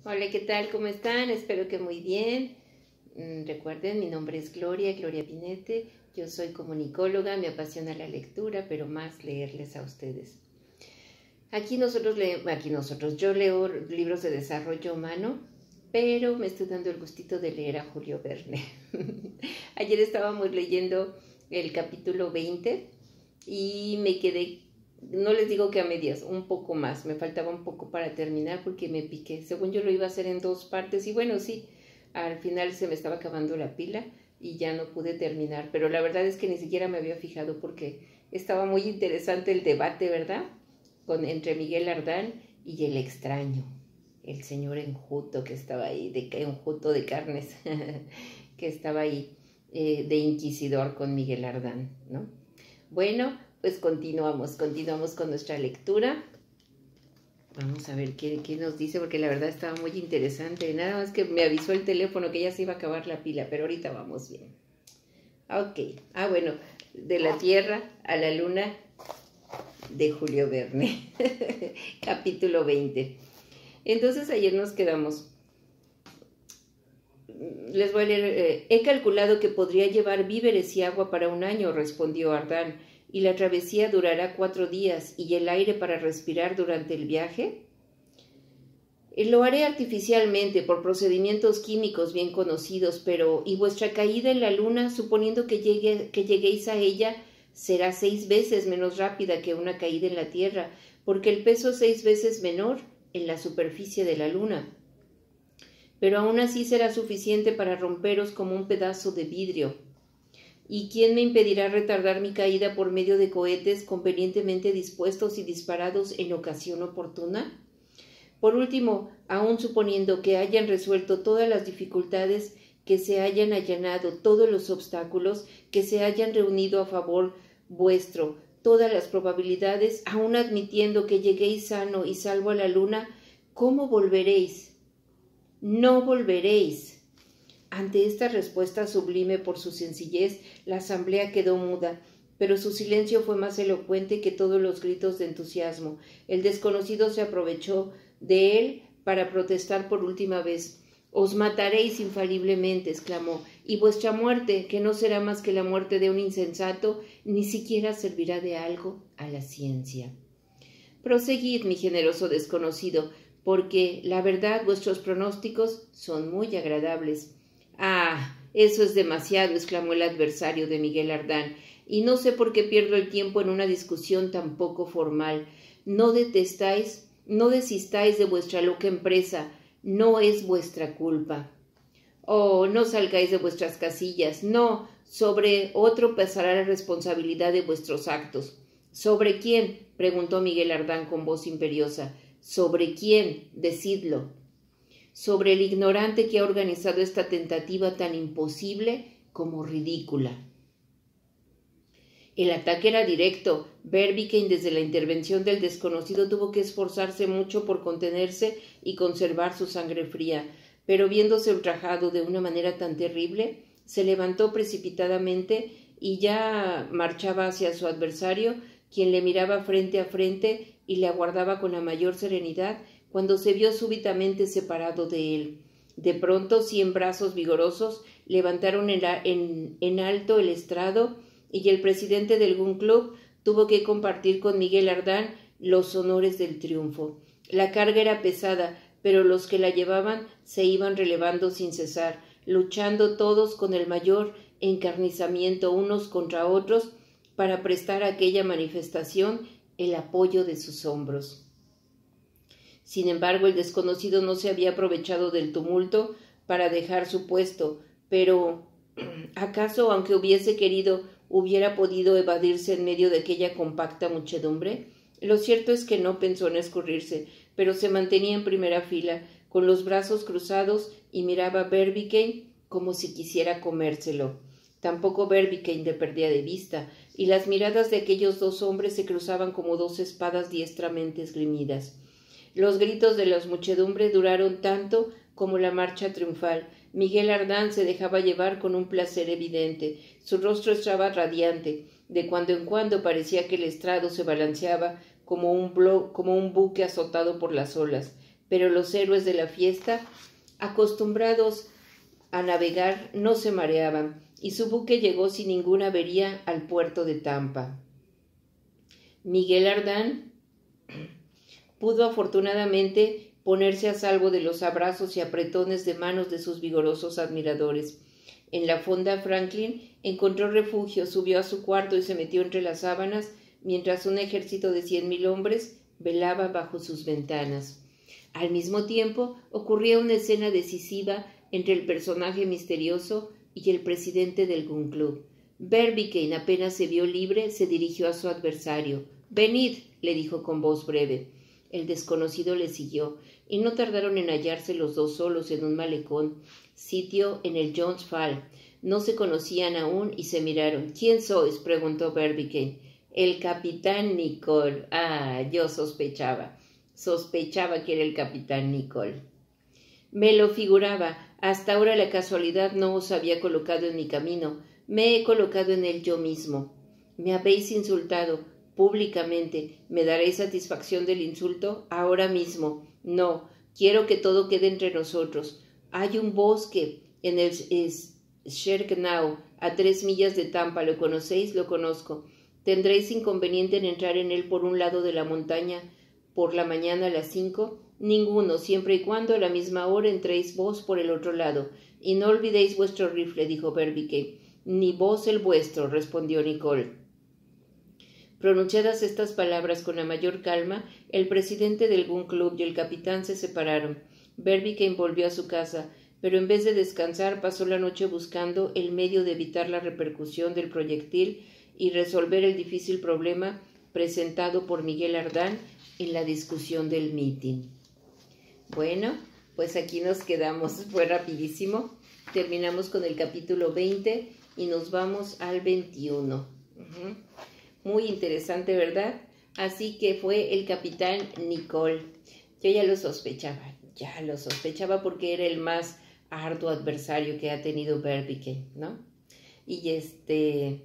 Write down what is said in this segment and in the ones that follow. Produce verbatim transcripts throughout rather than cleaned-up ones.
Hola, ¿qué tal? ¿Cómo están? Espero que muy bien. Mm, Recuerden, mi nombre es Gloria, Gloria Pinete. Yo soy comunicóloga, me apasiona la lectura, pero más leerles a ustedes. Aquí nosotros leemos, aquí nosotros, yo leo libros de desarrollo humano, pero me estoy dando el gustito de leer a Julio Verne. Ayer estábamos leyendo el capítulo veinte y me quedé, no les digo que a medias, un poco más, me faltaba un poco para terminar porque me piqué. Según yo lo iba a hacer en dos partes y bueno, sí, al final se me estaba acabando la pila y ya no pude terminar, pero la verdad es que ni siquiera me había fijado porque estaba muy interesante el debate, ¿verdad? Con, entre Miguel Ardán y el extraño, el señor enjuto que estaba ahí, de enjuto de carnes, que estaba ahí eh, de inquisidor con Miguel Ardán, ¿no? Bueno, pues continuamos, continuamos con nuestra lectura. Vamos a ver qué, qué nos dice, porque la verdad estaba muy interesante. Nada más que me avisó el teléfono que ya se iba a acabar la pila, pero ahorita vamos bien. Ok, ah bueno, de la Tierra a la Luna de Julio Verne, capítulo veinte. Entonces ayer nos quedamos. Les voy a leer. Eh, He calculado que podría llevar víveres y agua para un año, respondió Ardán, y la travesía durará cuatro días, y el aire para respirar durante el viaje. Lo haré artificialmente, por procedimientos químicos bien conocidos, pero ¿y vuestra caída en la luna, suponiendo que, llegue, que lleguéis a ella, será seis veces menos rápida que una caída en la Tierra, porque el peso es seis veces menor en la superficie de la luna? Pero aún así será suficiente para romperos como un pedazo de vidrio. ¿Y quién me impedirá retardar mi caída por medio de cohetes convenientemente dispuestos y disparados en ocasión oportuna? Por último, aun suponiendo que hayan resuelto todas las dificultades, que se hayan allanado todos los obstáculos, que se hayan reunido a favor vuestro todas las probabilidades, aun admitiendo que lleguéis sano y salvo a la luna, ¿cómo volveréis? No volveréis. Ante esta respuesta sublime por su sencillez, la asamblea quedó muda, pero su silencio fue más elocuente que todos los gritos de entusiasmo. El desconocido se aprovechó de él para protestar por última vez. «Os mataréis infaliblemente», exclamó, «y vuestra muerte, que no será más que la muerte de un insensato, ni siquiera servirá de algo a la ciencia». «Proseguid, mi generoso desconocido, porque, la verdad, vuestros pronósticos son muy agradables». «Ah, eso es demasiado», exclamó el adversario de Miguel Ardán, «y no sé por qué pierdo el tiempo en una discusión tan poco formal. No detestáis, no desistáis de vuestra loca empresa, no es vuestra culpa». «Oh, no salgáis de vuestras casillas, no, sobre otro pesará la responsabilidad de vuestros actos». «¿Sobre quién?», preguntó Miguel Ardán con voz imperiosa. «¿Sobre quién? Decidlo». «Sobre el ignorante que ha organizado esta tentativa tan imposible como ridícula». El ataque era directo. Barbicane, desde la intervención del desconocido, tuvo que esforzarse mucho por contenerse y conservar su sangre fría, pero viéndose ultrajado de una manera tan terrible, se levantó precipitadamente y ya marchaba hacia su adversario, quien le miraba frente a frente y le aguardaba con la mayor serenidad, cuando se vio súbitamente separado de él. De pronto, cien brazos vigorosos levantaron en, la, en, en alto el estrado, y el presidente del Gun Club tuvo que compartir con Miguel Ardán los honores del triunfo. La carga era pesada, pero los que la llevaban se iban relevando sin cesar, luchando todos con el mayor encarnizamiento unos contra otros para prestar a aquella manifestación el apoyo de sus hombros. Sin embargo, el desconocido no se había aprovechado del tumulto para dejar su puesto, pero ¿acaso, aunque hubiese querido, hubiera podido evadirse en medio de aquella compacta muchedumbre? Lo cierto es que no pensó en escurrirse, pero se mantenía en primera fila, con los brazos cruzados, y miraba a Barbicane como si quisiera comérselo. Tampoco Barbicane le perdía de vista, y las miradas de aquellos dos hombres se cruzaban como dos espadas diestramente esgrimidas. Los gritos de la muchedumbre duraron tanto como la marcha triunfal. Miguel Ardán se dejaba llevar con un placer evidente. Su rostro estaba radiante. De cuando en cuando parecía que el estrado se balanceaba como un, blo como un buque azotado por las olas. pero los héroes de la fiesta, acostumbrados a navegar, no se mareaban, y su buque llegó sin ninguna avería al puerto de Tampa. Miguel Ardán pudo afortunadamente ponerse a salvo de los abrazos y apretones de manos de sus vigorosos admiradores. En la fonda Franklin encontró refugio, subió a su cuarto y se metió entre las sábanas, mientras un ejército de cien mil hombres velaba bajo sus ventanas. Al mismo tiempo ocurría una escena decisiva entre el personaje misterioso y el presidente del Gun Club. Barbicane, apenas se vio libre, se dirigió a su adversario. «Venid», le dijo con voz breve. El desconocido le siguió, y no tardaron en hallarse los dos solos en un malecón, sitio en el Jones Fall. No se conocían aún y se miraron. «¿Quién sois?», preguntó Barbicane. «El capitán Nicholl». «Ah, yo sospechaba. Sospechaba que era el capitán Nicholl». «Me lo figuraba. Hasta ahora la casualidad no os había colocado en mi camino. Me he colocado en él yo mismo. Me habéis insultado públicamente. ¿Me daréis satisfacción del insulto? Ahora mismo. No. Quiero que todo quede entre nosotros. Hay un bosque en el Sherknau, a tres millas de Tampa. ¿Lo conocéis? Lo conozco. ¿Tendréis inconveniente en entrar en él por un lado de la montaña por la mañana a las cinco? Ninguno, siempre y cuando a la misma hora entréis vos por el otro lado. Y no olvidéis vuestro rifle, dijo Barbicane. Ni vos el vuestro, respondió Nicholl. Pronunciadas estas palabras con la mayor calma, el presidente del Gun Club y el capitán se separaron. Barbicane volvió a su casa, pero en vez de descansar pasó la noche buscando el medio de evitar la repercusión del proyectil y resolver el difícil problema presentado por Miguel Ardán en la discusión del mitin. Bueno, pues aquí nos quedamos, fue rapidísimo. Terminamos con el capítulo veinte y nos vamos al veintiuno. Uh-huh. Muy interesante, ¿verdad? Así que fue el capitán Nicholl. Yo ya lo sospechaba, ya lo sospechaba porque era el más arduo adversario que ha tenido Barbicane, ¿no? Y este,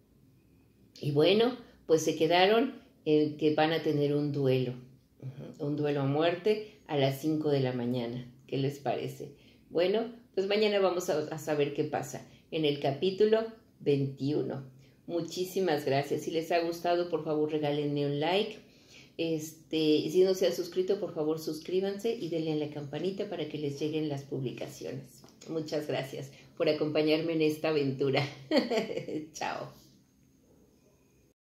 y bueno, pues se quedaron en que van a tener un duelo, uh-huh, un duelo a muerte a las cinco de la mañana. ¿Qué les parece? Bueno, pues mañana vamos a, a saber qué pasa en el capítulo veintiuno. Muchísimas gracias. Si les ha gustado, por favor, regálenme un like. Este, si no se han suscrito, por favor, suscríbanse y denle a la campanita para que les lleguen las publicaciones. Muchas gracias por acompañarme en esta aventura. Chao.